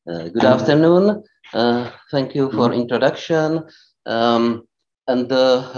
Good afternoon. Thank you for introduction. And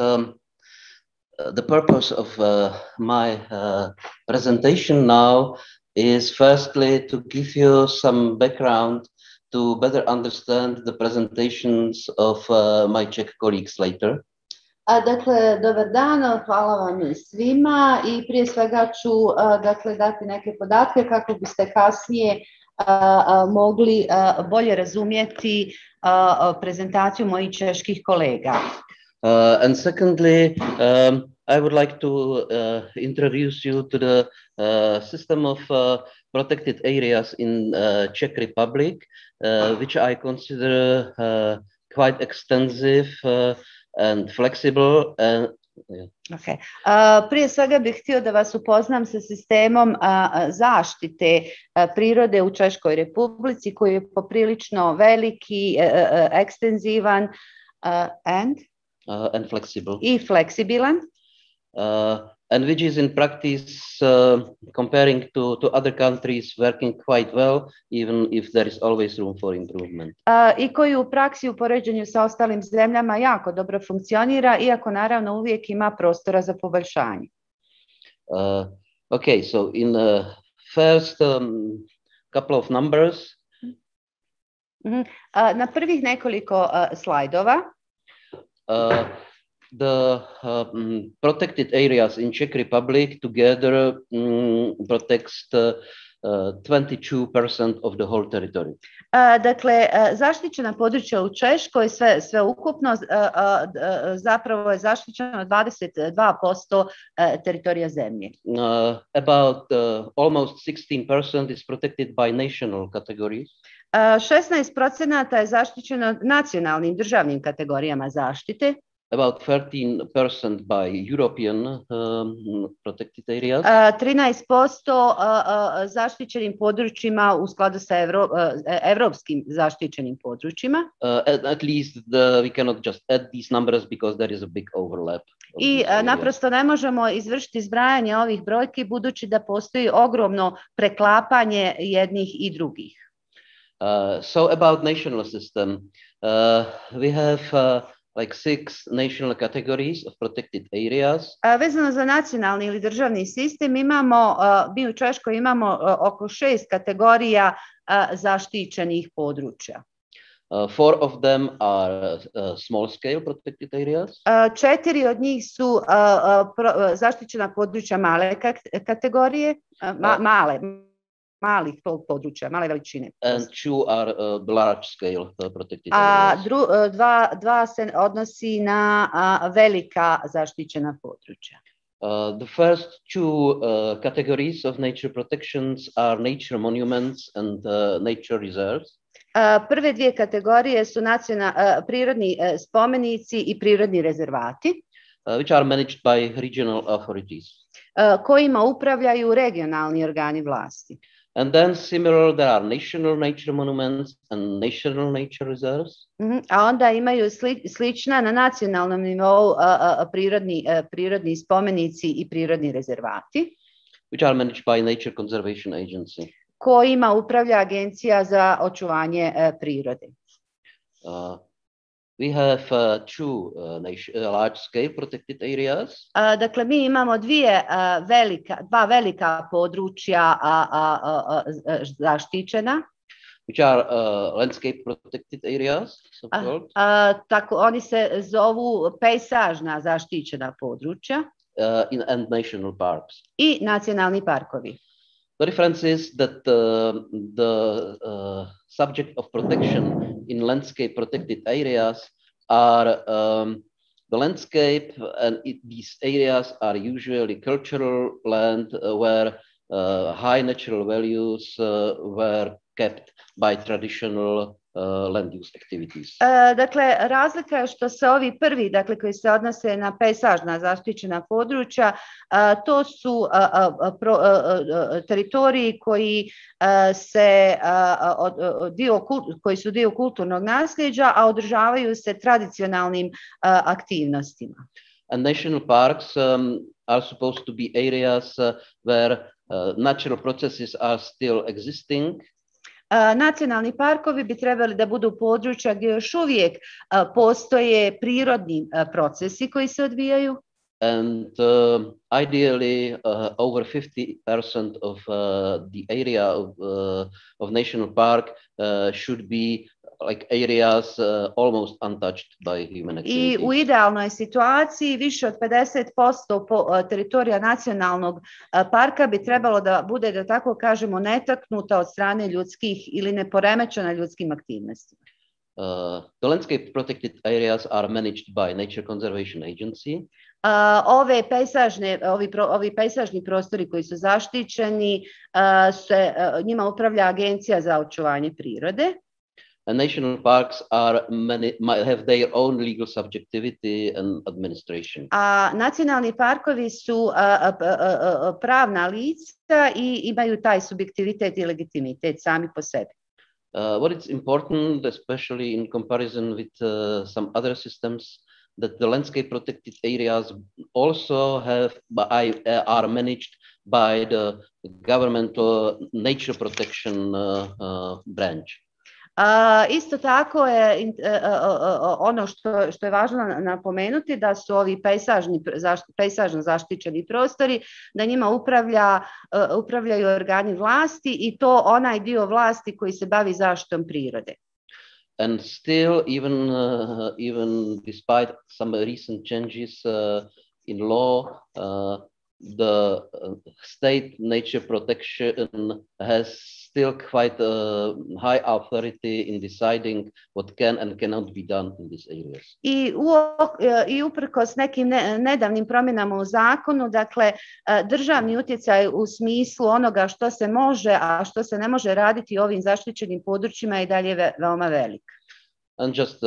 the purpose of my presentation now is firstly to give you some background to better understand the presentations of my Czech colleagues later. Dakle, dobar dan, hvala vam svima i prije svega ću dakle, dati neke podatke kako biste kasnije mogli bolje razumjeti prezentaciju mojih čeških kolega. And secondly, I would like to introduce you to the system of protected areas in Czech Republic, which I consider quite extensive and flexible. Okay. Prije svega bih htio da vas upoznam sa sistemom zaštite prirode u Češkoj Republici koji je poprilično veliki, ekstenzivan and flexible. I fleksibilan. And which is in practice, comparing to other countries, working quite well, even if there is always room for improvement. I koji u praksi u poređenju sa ostalim zemljama jako dobro funkcionira, iako naravno uvijek ima prostora za poboljšanje. Okay, so in the first couple of numbers. Na prvih nekoliko slajdova. The protected areas in Czech Republic together protects 22% of the whole territory. Dakle, zaštićena područja u Češkoj sve ukupno zapravo je zaštićeno 22% teritorija zemlje. About almost 16% is protected by national categories. 16% je zaštićeno nacionalnim državnim kategorijama zaštite. About 13% by European protected areas. 13% zaštićenim područjima u skladu sa evropskim zaštićenim područjima. At least we cannot just add these numbers because there is a big overlap. I naprosto ne možemo izvršiti zbrajanje ovih brojki budući da postoji ogromno preklapanje jednih i drugih. So about national system, we have like 6 national categories of protected areas. Vezano za nacionalni ili državni sistem mi u Češkoj imamo oko 6 kategorija zaštićenih područja. 4 of them are small scale protected areas. 4 od njih su zaštićena područja male kategorije, malih područja, male veličine. And 2 are large scale protected areas. Dva se odnosi na velika zaštićena područja. The first 2 categories of nature protections are nature monuments and nature reserves. Prve dvije kategorije su prirodni spomenici i prirodni rezervati. Which are managed by regional authorities. Kojima upravljaju regionalni organi vlasti. And then similar, there are national nature monuments and national nature reserves. A onda imaju slična na nacionalnom nivou prirodni spomenici i prirodni rezervati. Which are managed by Nature Conservation Agency. Kojima upravlja Agencija za očuvanje prirode. We have 2 large-scale protected areas. Dakle, mi imamo dva velika područja zaštićena. Which are landscape protected areas. Tako, oni se zovu pejsažna zaštićena područja. And national parks. I nacionalni parkovi. The difference is that the subject of protection in landscape protected areas are the landscape, and these areas are usually cultural land where high natural values were kept by traditional land use activities. Dakle, razlika je što se ovi prvi, dakle, koji se odnose na pejsažna zaštićena područja, to su teritoriji koji su dio kulturnog nasljeđa, a održavaju se tradicionalnim aktivnostima. And national parks are supposed to be areas where natural processes are still existing. Nacionalni parkovi bi trebali da budu područja gdje još uvijek postoje prirodni procesi koji se odvijaju. And ideally, over 50% of the area of national park should be like areas almost untouched by human activities. I u idealnoj situaciji više od 50% teritorija nacionalnog parka bi trebalo da bude, da tako kažemo, netaknuta od strane ljudskih ili neporemećena ljudskim aktivnostima. The landscape protected areas are managed by Nature Conservation Agency. Ovi pejzažni prostori koji su zaštićeni, njima upravlja Agencija za očuvanje prirode. And national parks have their own legal subjectivity and administration. A nacionalni parkovi su pravna lica i imaju taj subjektivitet i legitimitet sami po sebi. What is important, especially in comparison with some other systems, that the landscape protected areas also are managed by the governmental nature protection branch. Isto tako je ono što je važno napomenuti da su ovi pejzažno zaštićeni prostori, da njima upravljaju organi vlasti i to onaj dio vlasti koji se bavi zaštitom prirode. And still, even despite some recent changes in law, the state nature protection has still quite a high authority in deciding what can and cannot be done in these areas. I uprkos nekim nedavnim promjenama u zakonu, dakle, državni utjecaj u smislu onoga što se može, a što se ne može raditi u ovim zaštićenim područjima je dalje veoma velik. And just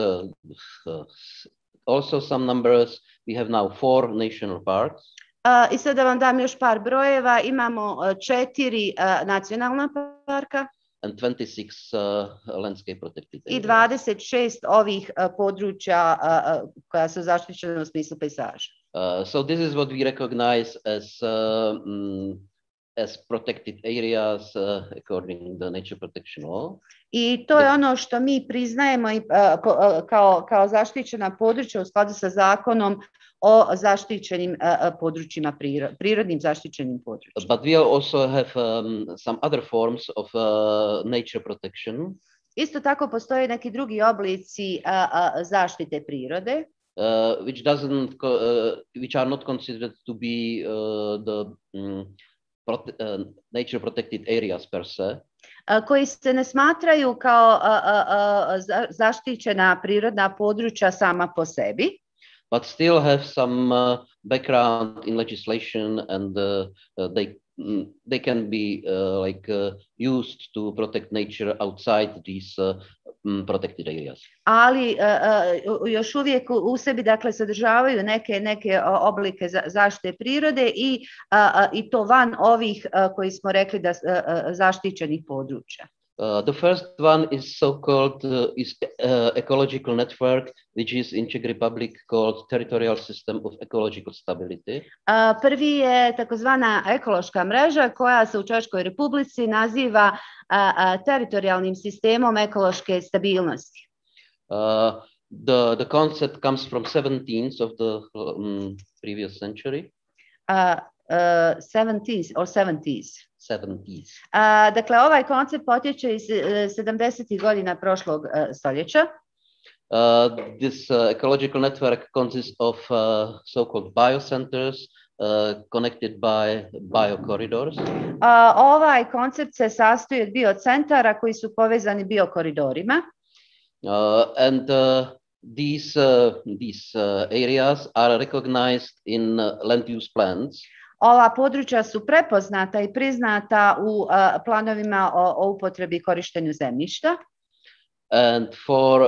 also some numbers, we have now 4 national parks. I sad da vam dam još par brojeva, imamo 4 nacionalna parka and 26 landscape protected areas. I 26 ovih područja koja su zaštićena u smislu pejzaža. So this is what we recognize as protected areas according to the nature protection law. I to je ono što mi priznajemo kao zaštićena područja u skladu sa zakonom o zaštićenim područjima, prirodnim zaštićenim područjima. But we also have some other forms of nature protection. Isto tako postoje neki drugi oblici zaštite prirode. Which are not considered to be nature protected areas per se. Koji se ne smatraju kao zaštićena prirodna područja sama po sebi. But still have some background in legislation and they can be used to protect nature outside these protected areas. Ali još uvijek u sebi, dakle, sadržavaju neke oblike zaštite prirode i to van ovih koji smo rekli da zaštićenih područja. The first one is so-called ecological network, which is in Czech Republic called Territorial System of Ecological Stability. Prvi je takozvana ekološka mreža koja se u Češkoj Republici naziva teritorijalnim sistemom ekološke stabilnosti. The concept comes from 17th of the previous century. 70s or 70s. 70s. Dakle, ovaj koncept potječe iz 70. godina prošlog stoljeća. This ecological network consists of so-called biocenters connected by biocorridors. Ovaj koncept se sastoji od biocentara koji su povezani biokoridorima. And these areas are recognized in land use plans. Ova područja su prepoznata i priznata u planovima o upotrebi i korištenju zemljišta. And for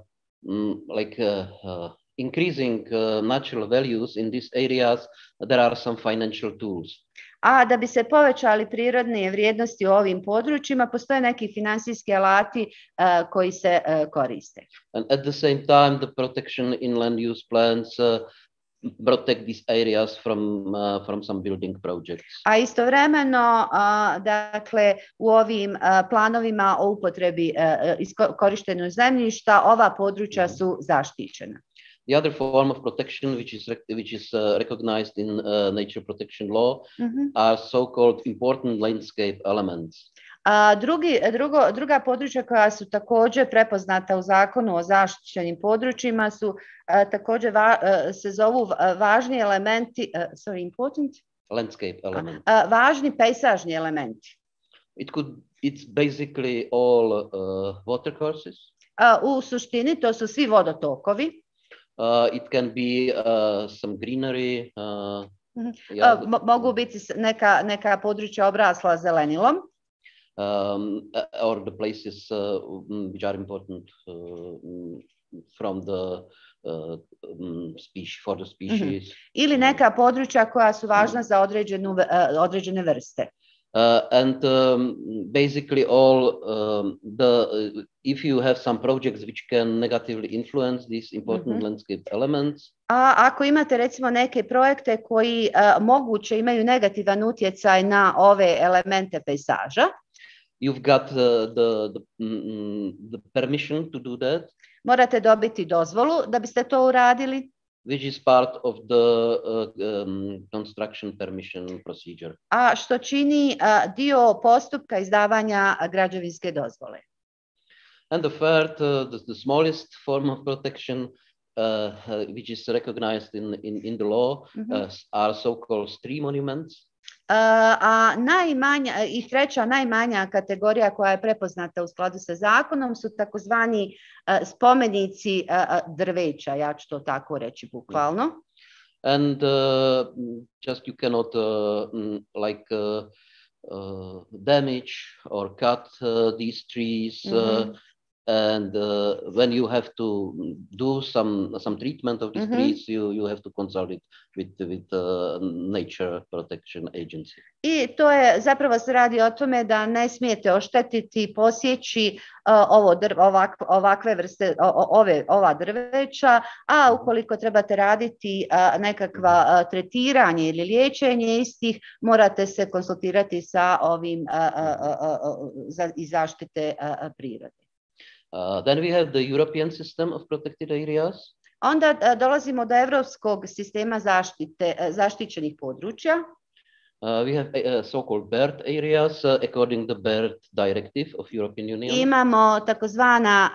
increasing natural values in these areas, there are some financial tools. A da bi se povećali prirodne vrijednosti u ovim područjima, postoje neki finansijski alati koji se koriste. And at the same time, the protection in land use plans protect these areas from some building projects. A istovremeno, dakle, u ovim planovima o upotrebi korištenju zemljišta, ova područja su zaštićena. The other form of protection, which is recognized in nature protection law, are so-called important landscape elements. Druga područja koja su također prepoznata u zakonu o zaštićenim područjima su također se zovu važni elementi, important? Landscape elements. Važni pejsažni elementi. It's basically all water courses. U suštini to su svi vodotokovi. It can be some greenery. Mogu biti neka područja obrasla zelenilom. Or the places which are important from the species, for the species. Ili neka područja koja su važna za određene vrste. And basically all if you have some projects which can negatively influence these important landscape elements. A ako imate recimo neke projekte koji moguće imaju negativan utjecaj na ove elemente pejsaža, you've got the permission to do that. Morate dobiti dozvolu da biste to uradili. Which is part of the construction permission procedure. A što čini dio postupka izdavanja građevinske dozvole. And the third, the smallest form of protection, which is recognized in the law, are so-called street monuments. A treća najmanja kategorija koja je prepoznata u skladu sa zakonom su takozvani spomenici drveća, ja ću to tako reći bukvalno. And just you cannot damage or cut these trees. And when you have to do some treatment of these trees, you have to consult it with Nature Protection Agency. I to je zapravo se radi o tome da ne smijete oštetiti, posjeći ovakve vrste, ova drveća, a ukoliko trebate raditi nekakva tretiranje ili liječenje istih, morate se konsultirati sa ovim iz zaštite prirode. Then we have the European system of protected areas. Onda dolazimo do evropskog sistema zaštićenih područja. We have so-called bird areas according to the bird directive of European Union. Imamo takozvana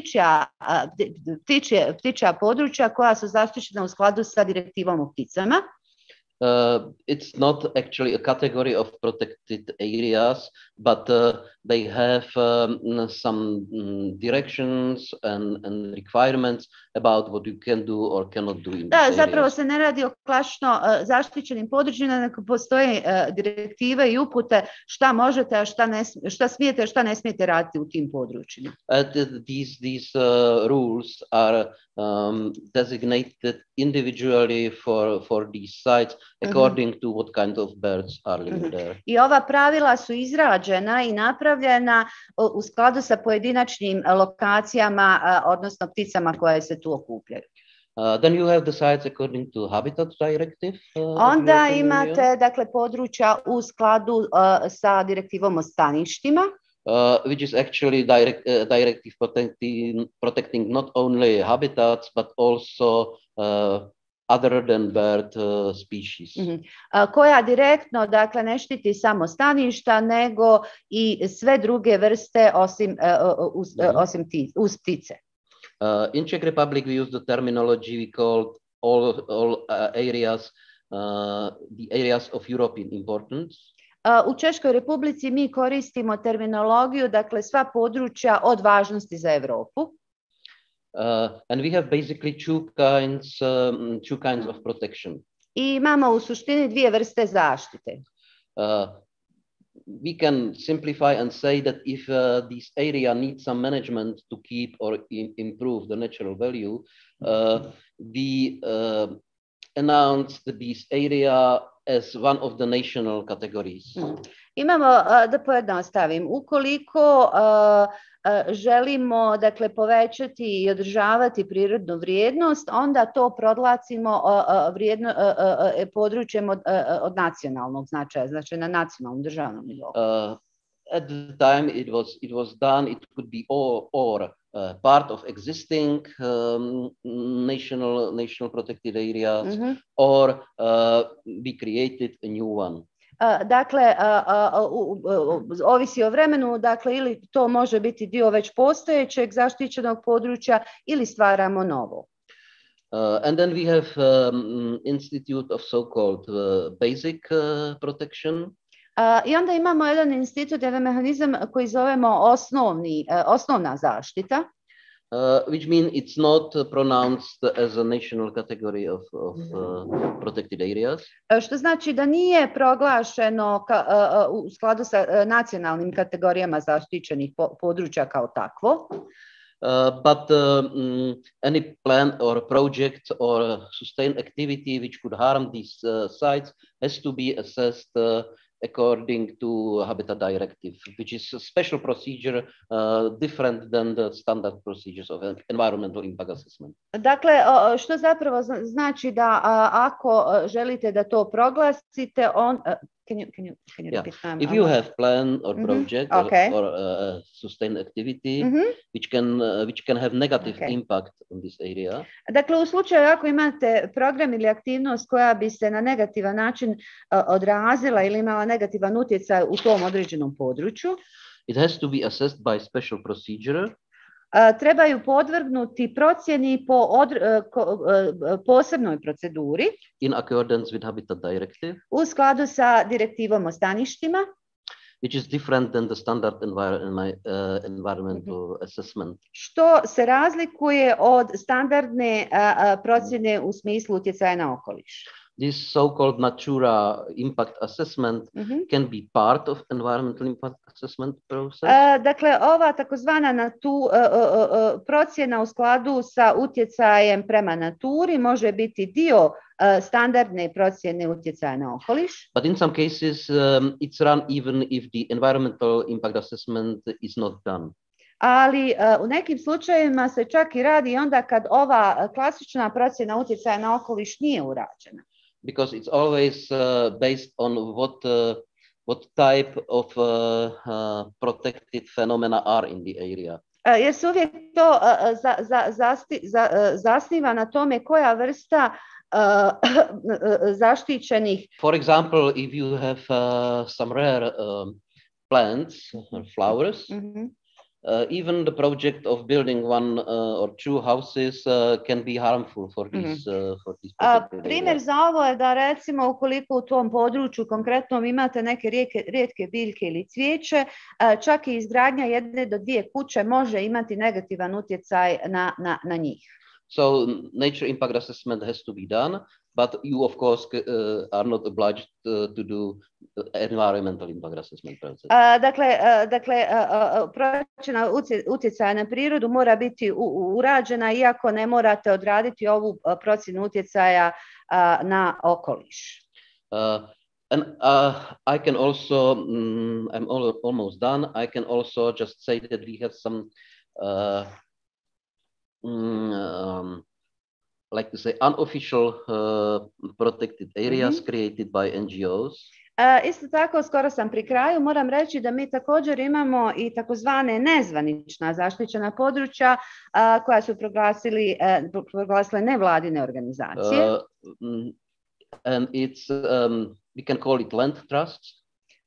ptičja područja koja su zaštićena u skladu sa direktivom o pticama. It's not actually a category of protected areas, but they have some directions and requirements about what you can do or cannot do in these zapravo areas. se ne radi o klasično zaštićenim područjima, nego postoje direktive i upute šta možete, a šta smijete, a šta ne smijete raditi u tim područjima. These rules are designated individually for these sites according to what kind of birds are living there. I ova pravila su izrađena i napravljena u skladu sa pojedinačnim lokacijama, odnosno pticama koje se tu okupljaju. Then you have the sites according to Habitat Directive. Onda imate dakle područja u skladu sa direktivom o staništima. Which is actually directive protecting not only habitats but also other than bird species. Koja direktno dakle ne štiti samo staništa nego i sve druge vrste osim ptice. In Czech Republic we use the terminology we call all areas the areas of European importance. U Češkoj Republici mi koristimo terminologiju, dakle sva područja od važnosti za Europu. And we have basically two kinds of protection. I imamo u suštini dvije vrste zaštite. We can simplify and say that if this area needs some management to keep or improve the natural value, we announce this area as one of the national categories. Imamo, da pojednostavim, ukoliko želimo dakle, povećati i održavati prirodnu vrijednost, onda to prodlacimo područjem od nacionalnog značaja, znači na nacionalnom državnom nivou. At the time it was done, it could be or part of existing national protected areas, or we created a new one. Dakle, ovisi o vremenu, dakle, ili to može biti dio već postojećeg zaštićenog područja ili stvaramo novo. And then we have institute of so-called basic protection. I onda imamo jedan institut, jedan mehanizam koji zovemo osnovna zaštita. Which means it's not pronounced as a national category of protected areas. Što znači da nije proglašeno u skladu sa nacionalnim kategorijama zaštićenih područja kao takvo. But any plan or project or sustained activity which could harm these sites has to be assessed according to Habitat Directive, which is a special procedure different than the standard procedures of environmental impact assessment. Dakle, što zapravo znači da ako želite da to proglasite, can you repeat? If you have plan or project or sustained activity which can have negative impact on this area. Dakle, u slučaju ako imate program ili aktivnost koja bi se na negativan način odrazila ili imala negativan utjecaj u tom određenom području, it has to be assessed by special procedure. Trebaju podvrgnuti procjeni po posebnoj proceduri in accordance with Habitat Directive, u skladu sa direktivom o staništima, which is different than the standard environmental assessment. Što se razlikuje od standardne procjene u smislu utjecaja na okoliš. This so-called Natura impact assessment can be part of environmental impact assessment process. Dakle, ova takozvana procjena u skladu sa utjecajem prema naturi može biti dio standardne procjene utjecaja na okoliš. But in some cases it's run even if the environmental impact assessment is not done. Ali u nekim slučajevima se čak i radi onda kad ova klasična procjena utjecaja na okoliš nije urađena. Because it's always based on what type of protected phenomena are in the area. Jer se uvijek to zasniva na tome koja vrsta zaštićenih. For example, if you have some rare plants or flowers, even the project of building one or two houses can be harmful for these primjer za ovo je da recimo ukoliko u tom području konkretno imate neke rijetke biljke ili cvijeće, čak i izgradnja jedne do dvije kuće može imati negativan utjecaj na njih. So nature impact assessment has to be done, but you of course are not obliged to do environmental impact assessment process. Dakle, procjena utjecaja na prirodu mora biti urađena iako ne morate odraditi ovu procjenu utjecaja na okoliš. And I can also, I'm almost done. I can also just say that we have some like to say unofficial protected areas created by NGOs. Isto tako, skoro sam pri kraju, moram reći da mi također imamo i takozvane nezvanična zaštićena područja koja su proglasile nevladine organizacije. And it's, we can call it land trusts.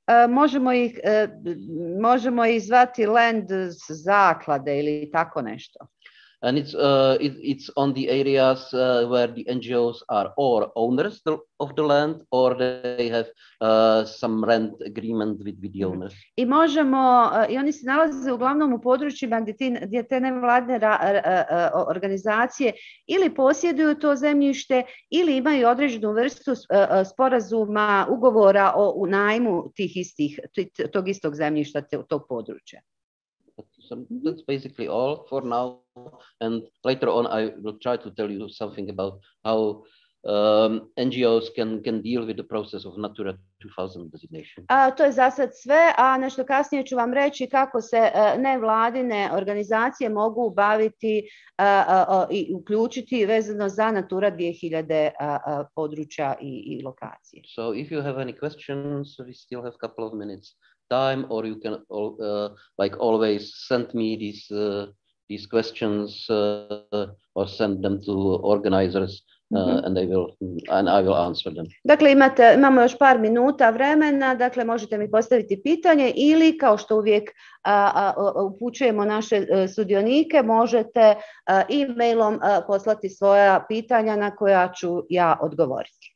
Možemo ih zvati land zaklade ili tako nešto. And it's on the areas where the NGOs are or owners of the land or they have some rent agreement with the owners. I oni se nalaze uglavnom u područjima gdje te nevladine organizacije ili posjeduju to zemljište ili imaju određenu vrstu sporazuma, ugovora o najmu tog istog zemljišta, tog područja. So that's basically all for now, and later on I will try to tell you something about how NGOs can deal with the process of Natura 2000 designation. To je za sad sve, a nešto kasnije ću vam reći kako se nevladine organizacije mogu baviti i uključiti vezano za Natura 2000 područja i lokacije. So if you have any questions, we still have a couple of minutes time, or you can like always send me these questions or send them to organizers. And I will answer them. Dakle, imamo još par minuta vremena, dakle možete mi postaviti pitanje ili kao što uvijek upućujemo naše sudionike, možete e-mailom poslati svoja pitanja na koja ću ja odgovoriti.